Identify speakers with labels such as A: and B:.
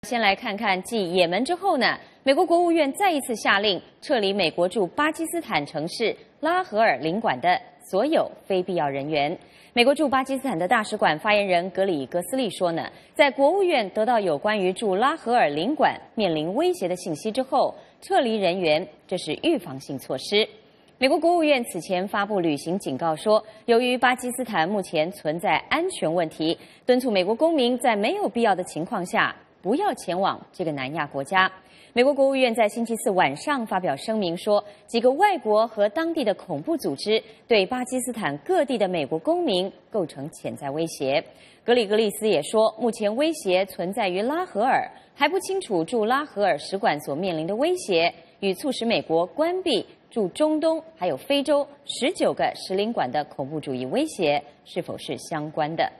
A: 先来看看继也门之后呢，美国国务院再一次下令撤离美国驻巴基斯坦城市拉合尔领馆的所有非必要人员。美国驻巴基斯坦的大使馆发言人格里格斯利说呢，在国务院得到有关于驻拉合尔领馆面临威胁的信息之后，撤离人员这是预防性措施。美国国务院此前发布旅行警告说，由于巴基斯坦目前存在安全问题，敦促美国公民在没有必要的情况下不要前往这个南亚国家。美国国务院在星期四晚上发表声明说，几个外国和当地的恐怖组织对巴基斯坦各地的美国公民构成潜在威胁。格里格利斯也说，目前威胁存在于拉合尔，还不清楚驻拉合尔使馆所面临的威胁与促使美国关闭驻中东还有非洲19个使领馆的恐怖主义威胁是否是相关的。